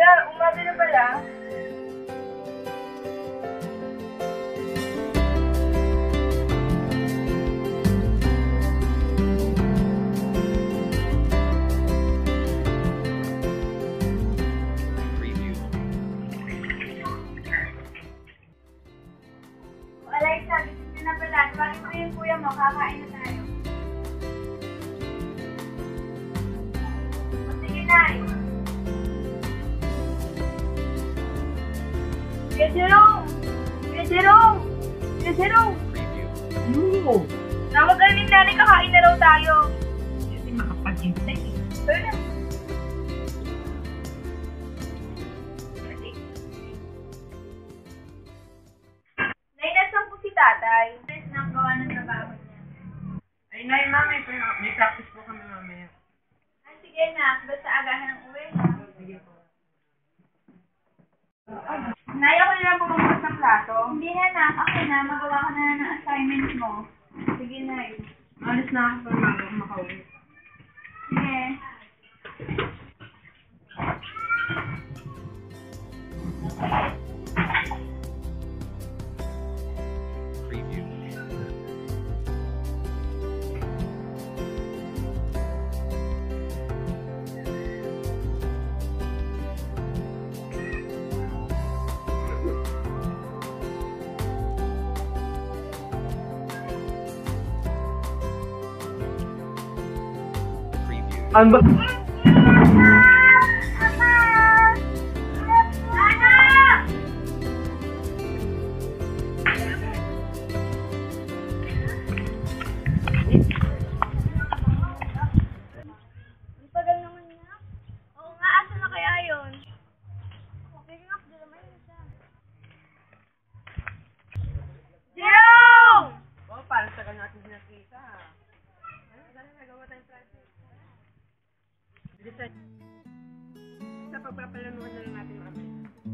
Hala, umaga na pala. Alexa, gising na pala. Tawagin mo yung kuya mo, kakain na tayo. O sige na. Kuya Jerome! Kuya Jerome! Kuya Jerome! Ano? Namagal ni nanay, kakain na raw tayo. Hindi makapag-hintay. Pero na. Nainasan po si tatay. Yes, nakawa ng trabaho niya. Ay, nay, mami, may practice po kami mamaya. Ay, sige na. Basta agahan ng uwi. Sige po. Nay, ako na lang bumangkas ng plato. Hindi na na. Ako na. Magawa ka na ng assignment mo. Sige, Nay. Alis na ako para maga makauwi. Sige. Ano ba? Tagal naman niya. Oo nga, asa na kaya yun? Sige nga, di naman yun siya. Jerome! Oh, parang tagal natin nakita. Ano, dahil nagawa tayong project. Bilisan. Sa pagpapalanuan na lang natin mamaya.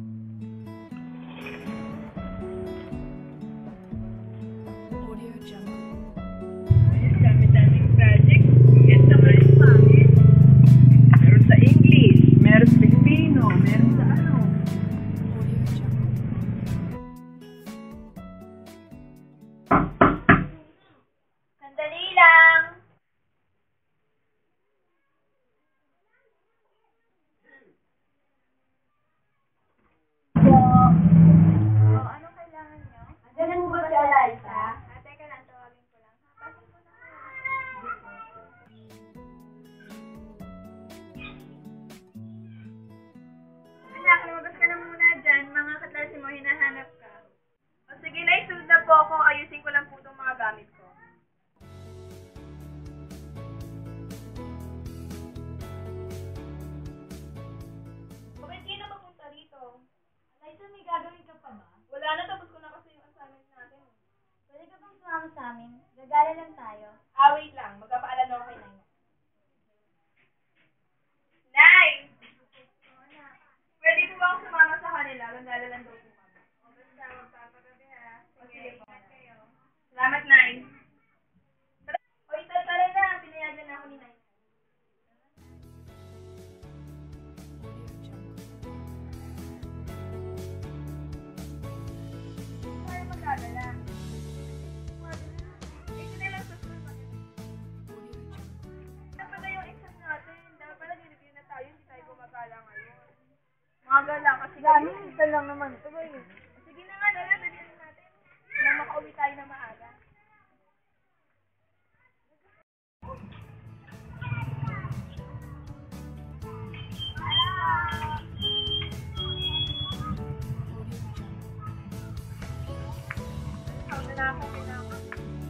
Ayun, dami-daming project. Yes, naman yung mami. Meron sa English, meron sa Filipino, meron sa ano. Sandali lang. Anong kailangan nyo? Ganun po si Eliza. Teka lang, tawagin ko lang. Pasin ko na Anak, lumabas ka na muna dyan. Mga kaklase mo, hinahanap ka. O sige, Nay, sunod na po ako. Ayusin ko lang po itong mga gamit ko. Bakit kayo na papunta rito? Eliza, may gagawin ka pa ba? Wala na, tapos ko na kasi yung assignment natin. Pwede ka bang sumama sa amin? Gagala lang tayo. Wait lang. Magpapaalala ako kay Nay. Nay! Pwede po ba akong sumama sa kanila? Gagala lang daw po kami. Basta magpapagabi ha. Sige po. kayo. Salamat, Nay. Hoy, tara na. Pinayagan na ako ni Nay. Tayo magagala. Ito na lang susunod pa. Ano pala yung exam natin? Dapat pala nireview na tayo. Hindi tayo gumagala ngayon. Maga lang kasi Dami, isa lang naman ito ba yun? Sige na nga, dala. Dalihan natin. Na makauwi tayo na maaga. Ikaw na lang ako kailangan.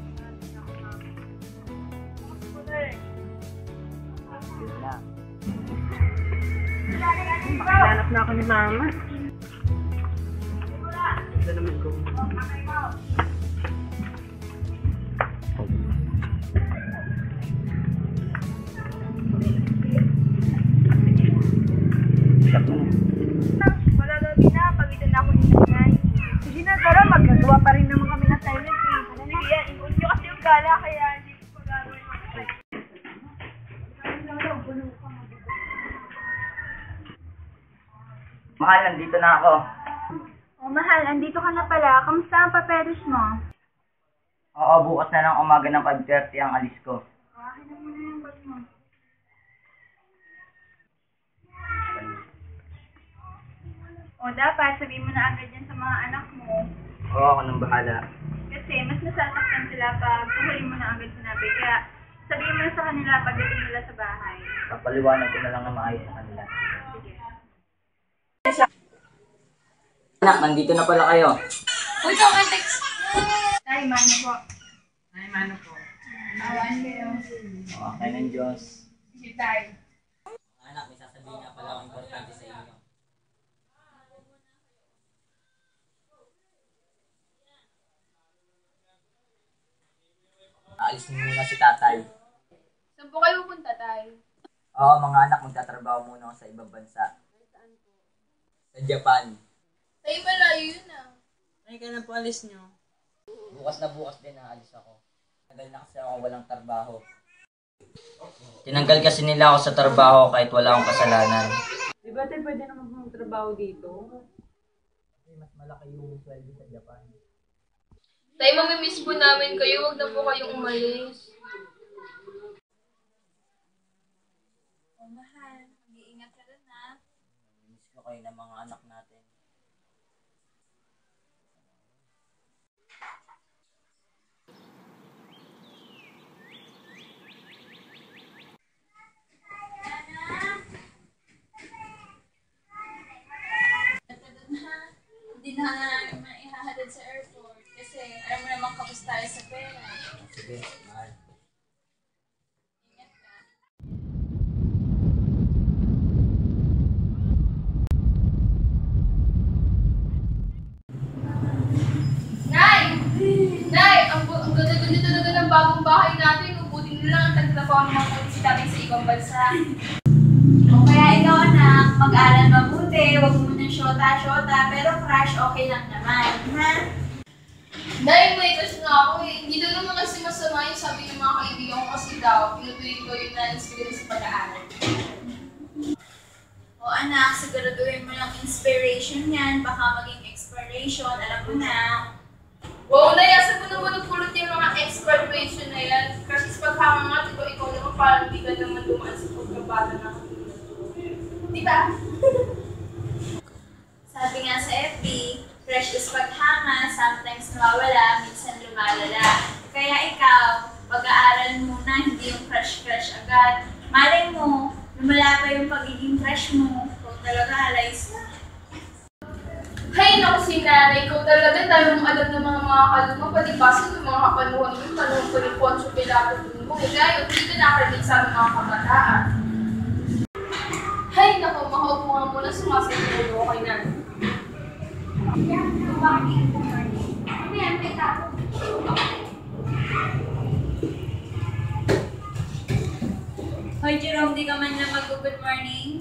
Makilanap na ako ni mama. Ito naman ko. Wala daw din na. Pagitan na ako ni Nanay. Sige na, tara. Magagawa pa rin naman kami ng assignment. Sige yan. Ingon nyo kasi yung gala. Kaya hindi ko pagagawin. Mahal, nandito na ako. Oh, mahal, andito ka na pala. Kamusta ang papeles mo? Oo, bukas na lang umaga ng 5:30 ang alis ko. Akin na muna yung bag mo. O, dapat sabihin mo na agad yan sa mga anak mo. Oo, ako nang bahala. Kasi mas nasasaktan sila pag huli mo na agad sinabi. Kaya sabihin mo na sa kanila pagdating nila sa bahay. Papaliwanag ko na lang na maayos sa kanila. Sige. Anak, nandito na pala kayo. Uy, ikaw ka text. Tay, mano po. Ay, mano po. Awan kayo. Okay ng Diyos. Sige, tay. Anak, may sasabihin nga pala akong importante sa inyo. Aalis niyo muna si tatay. Saan po kayo pupunta, tay? Oo, mga anak, magtatrabaho muna ako sa ibang bansa. Sa Japan. Tay, malayo yun ah. Ay, kailan po alis nyo? Bukas na bukas din aalis ako. Tagal na kasi ako walang trabaho. Tinanggal kasi nila ako sa trabaho kahit wala akong kasalanan. Di ba tayo pwede naman magtrabaho dito? Kasi mas malaki yung sweldo sa Japan. Tay, mamimiss po namin kayo. Huwag na po kayong umalis. Oh, mahal. Mag-iingat ka rin ha. Miss ko kayo ng mga anak natin. Hindi na namin maihahatid sa airport kasi alam mo naman kapos tayo sa pera. Sige, mahal. Ingat ka. Nay! Nay! Ang ganda-ganda talaga ng bagong bahay natin. Ubutin nyo lang ang tagtrabaho ng mga polisi natin sa ibang bansa. O kaya ikaw anak, mag-aral mabuti, huwag mo nang syota-syota, pero crush okay lang naman, ha? Dahil may crush na ako eh. Hindi daw naman kasi masama yung sabi ng mga kaibigan ko kasi daw, pinutuloy ko yung na-inspire sa pag-aaral. O anak, siguraduhin mo lang inspiration yan, baka maging expiration, alam mo na. Wow, nayasa mo naman pulot yung mga expiration na yan. Kasi sa paghahangat, ikaw naman parang hindi ka naman dumaan sa pagkabata na. Diba? Sabi nga sa FB, fresh is paghanga, sometimes nawawala, minsan lumalala. Kaya ikaw, pag-aaral muna, hindi yung crush-crush agad. Malay mo, lumala pa yung pagiging crush mo, kung talaga halayos na. Hay naku si nanay, kung talaga tayo mong alam ng mga kaluma, palipasan ng mga kapanuhan mo, panahon ko ni Poncho Pilato mo, kaya hindi ka nakarinig sa aming mga kabataan. Hay naku, makaupo nga muna, sumasagot ko kay nanay. Hoy, Jerome, di ka man lang mag-good morning.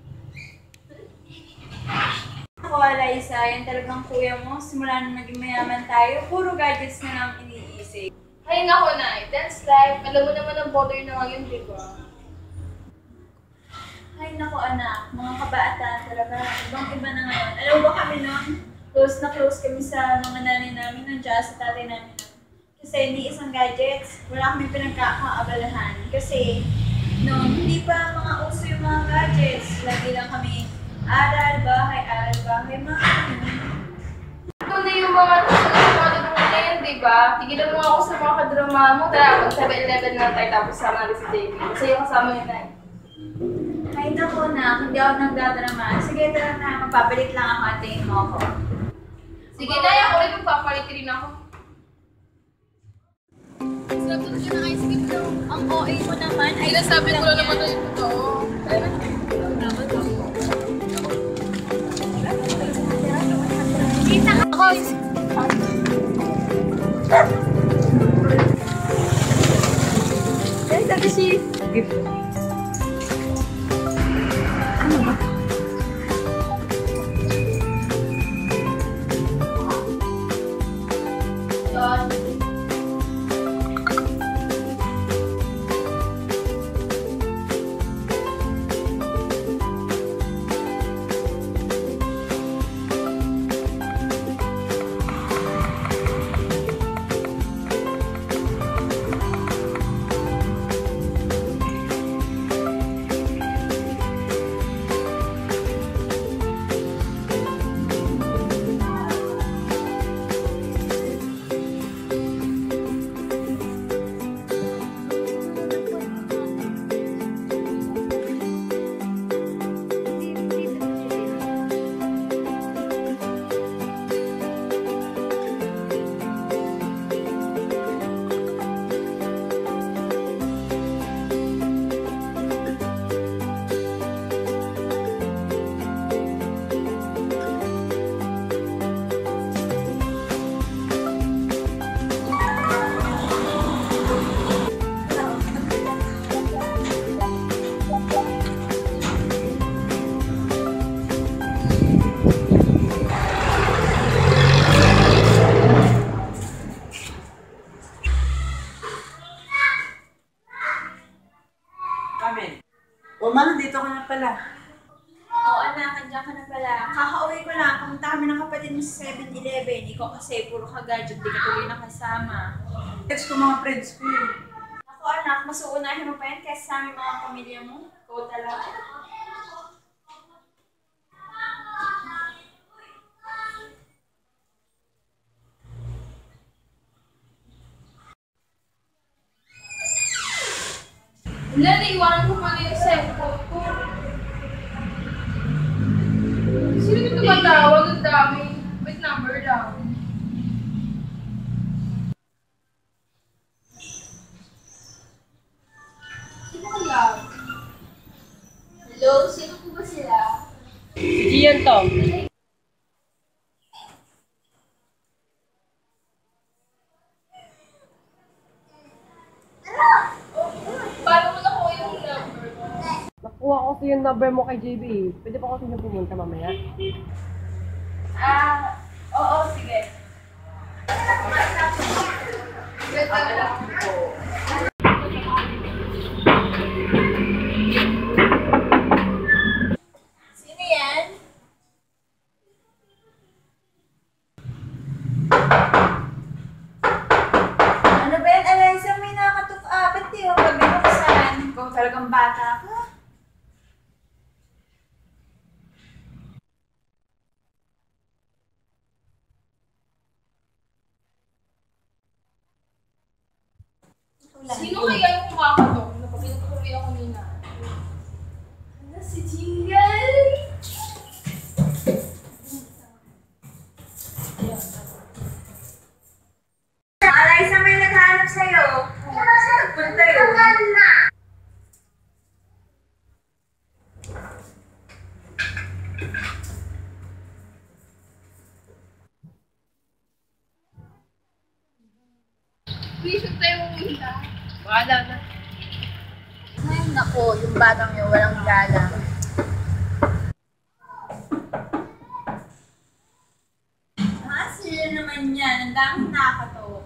Ako, Liza, yan talagang kuya mo. Simula nung naging mayaman tayo, puro gadgets na lang iniisip. Hay naku nay, that's life. Alam mo naman ang bother na ngayon, di ba? Ay, naku anak, mga kabata talaga, ibang-iba na ngayon. Alam mo ba kami noon, close na close kami sa mga nanay namin, nandiyan sa tatay namin. Kasi hindi isang gadgets, wala kami pinagkakaabalahan. Kasi noon, hindi pa mga uso yung mga gadgets. Lagi lang kami aral, bahay, mga Ito na yung mga tusunod na yan, di ba? Tigilan mo ako sa mga kadrama mo. Tara, mag 7-11 na tayo tapos sama natin si JP. Kasi yung kasama yun na. Ay, naku na, hindi ako nagdadrama. Sige, tara na, magpapalit lang ako at tingin mo ako. Sige na, ako rin magpapalit rin ako. Sabi ko siya na ice cream daw. Ang OA mo naman, ay Sinasabi ko lang naman yung totoo. Kita ka ako! Yan, sabi si... O ma, nandito ka na pala. Oo anak, andyan ka na pala. Kakauwi ko lang, pumunta kami ng kapatid mo sa 7-Eleven. Ikaw kasi puro ka gadget, di ka tuloy nakasama. Text ko mga friends ko eh. Ako anak, mas uunahin mo pa yan kaysa sa aming mga pamilya mo. Ikaw talaga. Wala, naiwanan ko pala yung cellphone ko. Sino yung tumatawag? Ang dami. Wait, number lang. Sino kaya? Hello? Sino po ba sila? Si Gian to. Paano mo nakuha yung number mo? Nakuha ko kasi yung number mo kay JB. Pwede pa kasi niyo pumunta mamaya. Oo, sige. Sino yan? Ano ba yan, Eliza? May nakatuka. Ba't di mo pabinuksan? Ikaw talagang bata ka. Sino kaya yung kumakatok? Napapinto ko rin ako nina. Ano si Jingle? Eliza, may naghahanap sa'yo. Saan nagpunta yun? Please, huwag tayo pumunta. Bahala na. Ay, naku, yung batang yun, walang galang. Sila naman yan. Ang daming nakakato.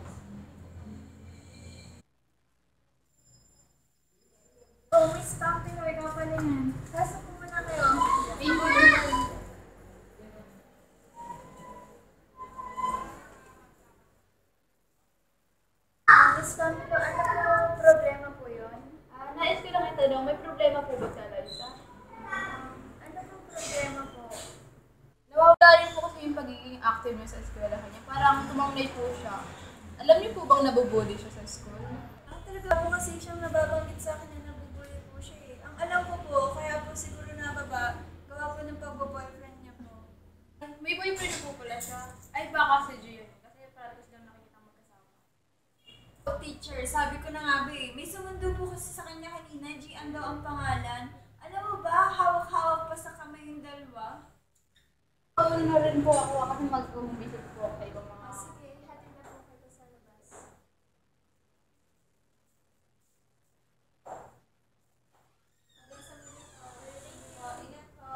Oh, Miss Pumpkin, wala ka pala yan. Kasa po muna kayo. Miss Pumpkin, ano po problema po yun? Nais ko lang itanong, may problema po ba si Eliza? Ano pong problema po? Nawawala rin po kasi yung pagiging active niya sa eskwelahan niya. Parang tumawnay po siya. Alam niyo po bang nabubuli siya sa school? Talaga po kasi siyang nababanggit sa akin na nabubuli po siya eh. Ang alam ko po, kaya po siguro nababa, gawa po ng pagbo-boyfriend niya po. May boyfriend po pala siya. Ay, baka si Gian. Kasi parang lang nakikita magkasama. Oh, teacher, sabi ko na nga ba eh, may sumundo po kasi sa kanya kanina, Gian daw ang pangalan. Alam mo ba, hawak-hawak pa sa kamay yung dalawa. Oo na rin po ako kasi mag-visit po ako sa ibang mga... Sige, hatid na po kayo sa labas. Hanggang sa muli po, ingat po.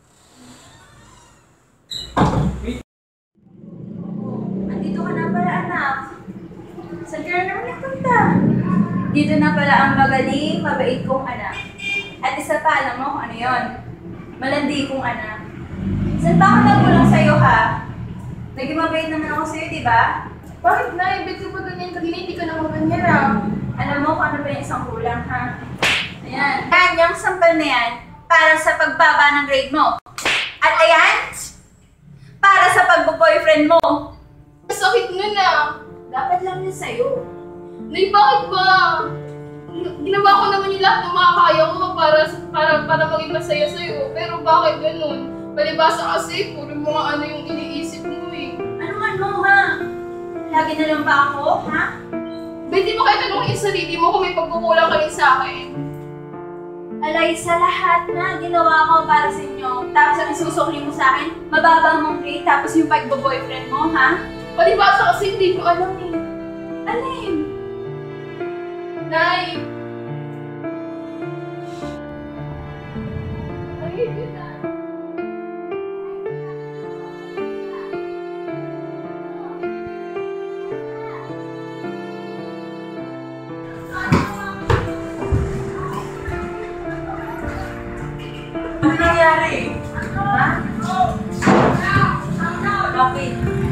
Andito ka na pala, anak. Saan ka na naman nagpunta? Dito na pala ang magaling, mabait kong anak. At isa pa, alam mo kung ano yun? Malandi kong anak. Saan ba ako nagulang sa'yo, ha? Naging mabait naman ako sa'yo, di ba? Bakit na? Ibig ko ba ganyan kanina? Hindi ka naman ganyan ah. Alam mo kung ano ba yung isang kulang, ha? Ayan. Yan, yung sampal na yan, para sa pagbaba ng grade mo. At ayan, para sa pagbo-boyfriend mo. Sakit nun ah. Dapat lang yun sa'yo. Nay, bakit ba? Ginawa ko naman yung lahat ng makakaya ko para maging masaya sa'yo. Pero bakit ganun? Palibasa kasi, puro mga ano yung iniisip mo eh. Ano, ha? Lagi na lang ba ako, ha? Ba't di mo kayo tanongin yung sarili mo kung may pagkukulang ka rin sa akin? Alay, sa lahat na ginawa ko para sa inyo, tapos ang isusukli mo sa akin, mababa mong grade, tapos yung pagbo-boyfriend mo, ha? Palibasa kasi hindi ko alam eh. Alin? Nay! Ay, yun na. Ano nangyari? Ha? Bakit?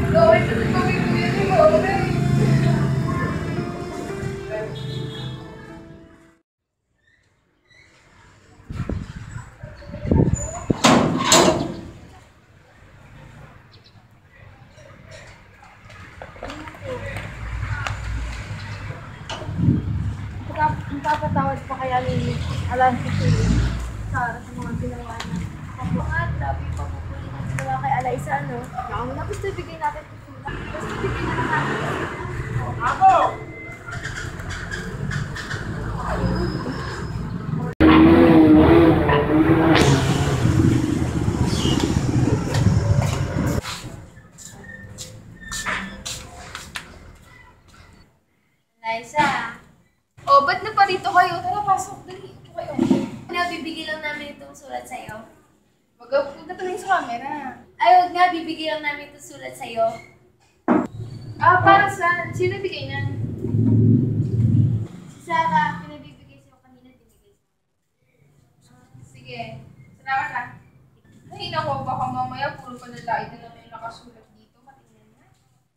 Magpapatawad pa kaya ni Alan si Sarah sa mga ginawa niya. Ako at grabe pa po po yung ginawa kay Alaysa, no? Naku, na gusto bigay natin ito sila. Gusto bigay na lang natin. Ako! Liza. Oh, ba't na pa rito kayo? Tara, pasok. Dali, ito kayo. Bibigay lang namin itong sulat sa'yo. Wag ka punta rin sa camera. Ay, huwag nga, bibigay lang namin itong sulat sa'yo. Ah, para saan? Sino bigay niyan? Si Sarah, pinabibigay sa'yo kanina, binigay sa'yo. Sige. Salamat ha. Ay, naku, baka mamaya puro panlalait na naman yung nakasulat dito. Matingnan na.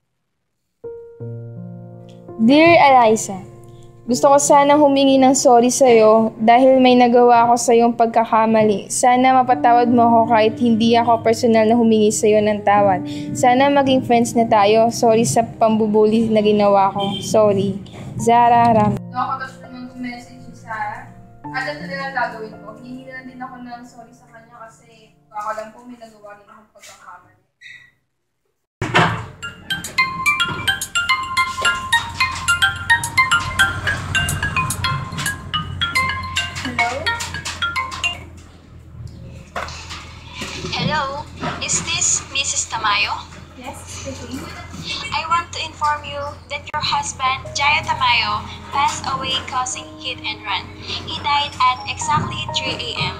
Dear Eliza, gusto ko sanang humingi ng sorry sa'yo dahil may nagawa ako sa iyong pagkakamali. Sana mapatawad mo ako kahit hindi ako personal na humingi sa iyo ng tawad. Sana maging friends na tayo. Sorry sa pambubuli na ginawa ko. Sorry. Zara Ram. Nakakatas naman yung message ni Sarah. At ito na lang gagawin ko. Hihingi na lang din ako ng sorry sa kanya kasi baka lang po may nagawa rin akong pagkakamali. Hello, is this Mrs. Tamayo? Yes, speaking. I want to inform you that your husband, Jaya Tamayo, passed away causing hit and run. He died at exactly 3 a.m.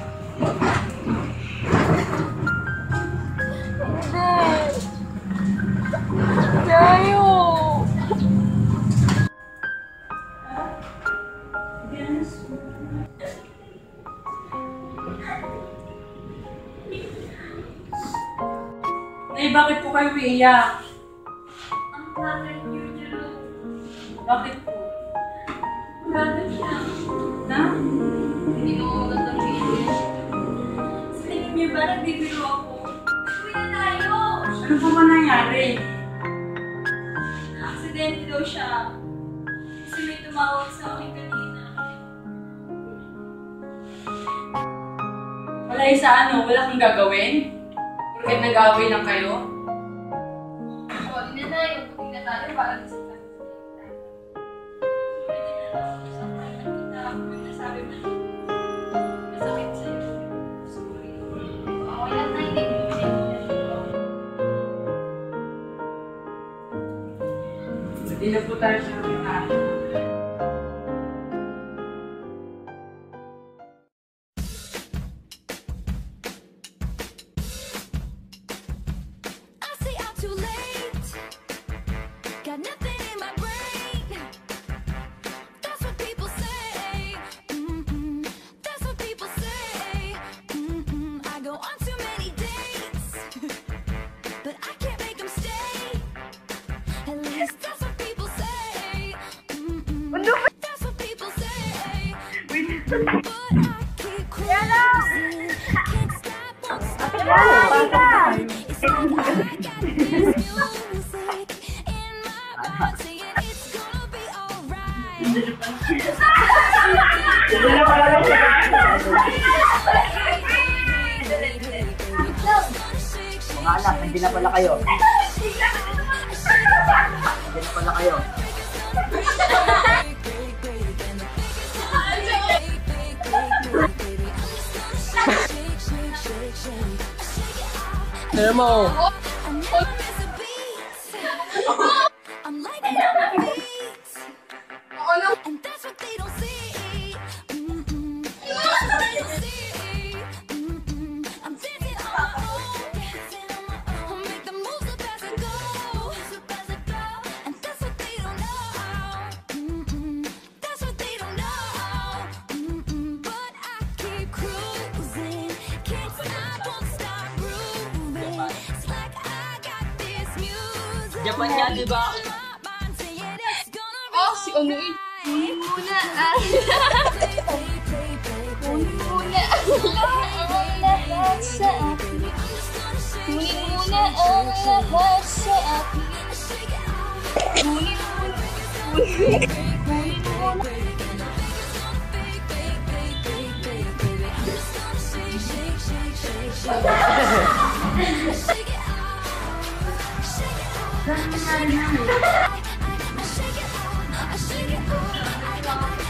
Nay, bakit po kayo iiyak? Ang bakit niyo niyo? Bakit po? Bakit siya? Na? Hindi ko magandang feeling. Sa tingin niyo ba nagbibiro ako? Kuya tayo! Ano po ba nangyari? Na-aksidente daw siya. Kasi may tumawag sa akin kanina. Wala sa ano, wala kang gagawin? Porket nag-away lang kayo? Sorry na na, yung puti na tayo para sa tayo. Nasabi mo na. Masakit sa'yo. Sorry. Okay lang na, hindi ko Hindi na po tayo sa mga. I stay out too late. Got nothing in my brain. That's what people say. That's what people say. I go on too many dates, but I can't make them stay. At least that's what people say. That's what people say. But I keep cruising. Can't stop, won't stop. It's like I got this music in my mind saying it's gonna be alright. Mga anak, hindi na pala kayo. Hindi na pala kayo. Nemo. I'm like on the beat, and that's what they don't see. That's what they don't see. I'm dancing on my own, make the moves up as I go, and that's what they don't know. That's what they don't know. But I keep cruising, Japan yan, di ba? Oh, si ano eh. Kunin muna ang kunin muna ang lahat sa akin. Kunin muna ang lahat sa akin. Kunin muna. Kunin muna. I shake it off.